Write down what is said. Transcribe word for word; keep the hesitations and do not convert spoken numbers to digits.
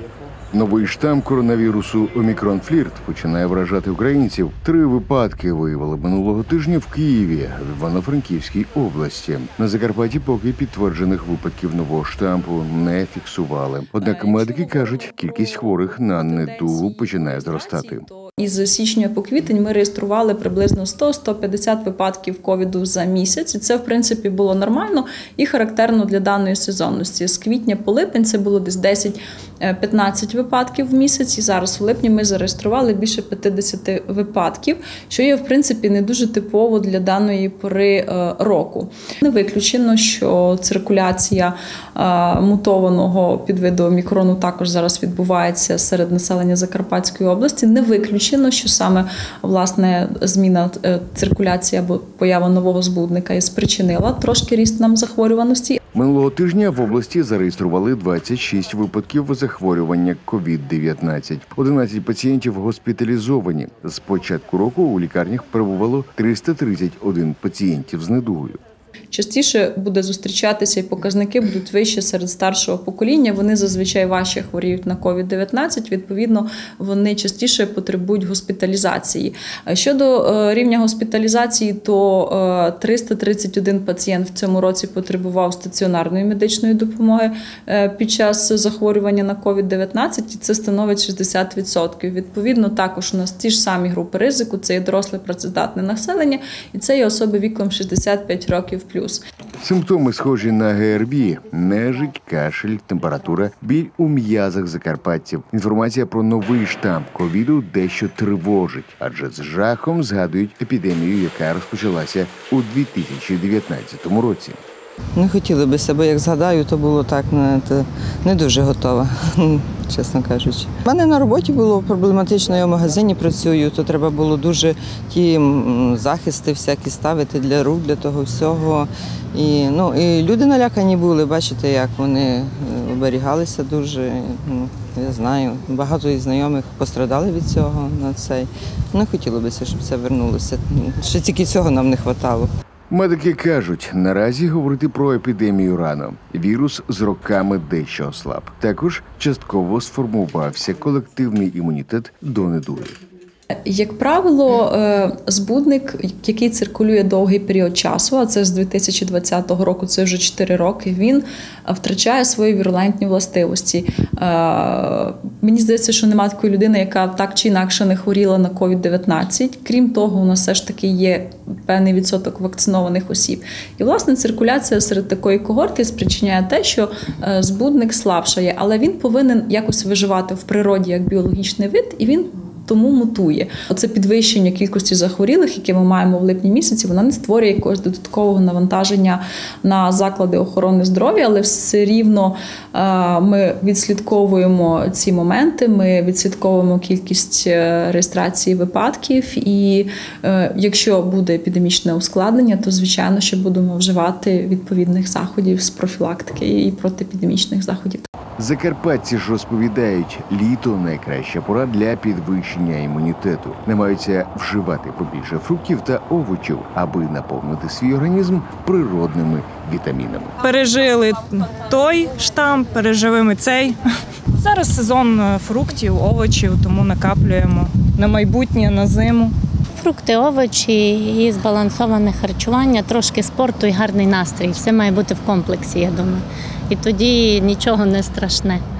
Новий штам коронавірусу «Омікрон Флірт» починає вражати українців. Три випадки виявили минулого тижня в Києві, в Івано-Франківській області. На Закарпатті поки підтверджених випадків нового штампу не фіксували. Однак медики кажуть, кількість хворих на недугу починає зростати. Із січня по квітень ми реєстрували приблизно сто - сто п'ятдесят випадків ковіду за місяць. І це, в принципі, було нормально і характерно для даної сезонності. З квітня по липень це було десь десять - п'ятнадцять випадків в місяць. І зараз в липні ми зареєстрували більше п'ятдесят випадків, що є, в принципі, не дуже типово для даної пори року. Не виключено, що циркуляція мутованого підвиду омікрону також зараз відбувається серед населення Закарпатської області. Не виключено, що саме, власне, зміна циркуляції або поява нового збудника і спричинила трошки ріст нам захворюваності. Минулого тижня в області зареєстрували двадцять шість випадків захворювання ковід дев'ятнадцять. одинадцять пацієнтів госпіталізовані. З початку року у лікарнях перебувало триста тридцять один пацієнтів з недугою. Частіше буде зустрічатися і показники будуть вищі серед старшого покоління. Вони зазвичай важче хворіють на ковід дев'ятнадцять, відповідно, вони частіше потребують госпіталізації. Щодо рівня госпіталізації, то триста тридцять один пацієнт в цьому році потребував стаціонарної медичної допомоги під час захворювання на ковід дев'ятнадцять, і це становить шістдесят відсотків. Відповідно, також у нас ті ж самі групи ризику, це є доросле працездатне населення, і це є особи віком шістдесят п'ять років плюс. Симптоми схожі на ГРВІ – нежить, кашель, температура, біль у м'язах закарпатців. Інформація про новий штам ковіду дещо тривожить, адже з жахом згадують епідемію, яка розпочалася у дві тисячі дев'ятнадцятому році. Не хотіли би себе, як згадаю, то було так, не, не дуже готова, чесно кажучи. У мене на роботі було проблематично, я в магазині працюю, то треба було дуже ті захисти всякі ставити для рук, для того всього. І, ну, і люди налякані були, бачите, як вони оберігалися дуже, ну, я знаю. Багато із знайомих пострадали від цього на цей. Не хотілося б, щоб це вернулося, ще тільки цього нам не вистачало. Медики кажуть, наразі говорити про епідемію рано. Вірус з роками дещо ослаб. Також частково сформувався колективний імунітет до недуги. Як правило, збудник, який циркулює довгий період часу, а це з дві тисячі двадцятого року, це вже чотири роки, він втрачає свої вірулентні властивості. Мені здається, що немає такої людини, яка так чи інакше не хворіла на ковід дев'ятнадцять. Крім того, у нас все ж таки є певний відсоток вакцинованих осіб. І, власне, циркуляція серед такої когорти спричиняє те, що збудник слабшає, але він повинен якось виживати в природі як біологічний вид, і він тому мутує. Оце підвищення кількості захворілих, яке ми маємо в липні місяці, вона не створює якогось додаткового навантаження на заклади охорони здоров'я, але все рівно ми відслідковуємо ці моменти, ми відслідковуємо кількість реєстрації випадків, і якщо буде епідемічне ускладнення, то, звичайно, що будемо вживати відповідних заходів з профілактики і протиепідемічних заходів. Закарпатці ж розповідають, літо – найкраща пора для підвищення імунітету. Намагаються вживати побільше фруктів та овочів, аби наповнити свій організм природними вітамінами. Пережили той штам, переживемо цей. Зараз сезон фруктів, овочів, тому накаплюємо на майбутнє, на зиму. Фрукти, овочі і збалансоване харчування, трошки спорту і гарний настрій. Все має бути в комплексі, я думаю. І тоді нічого не страшне.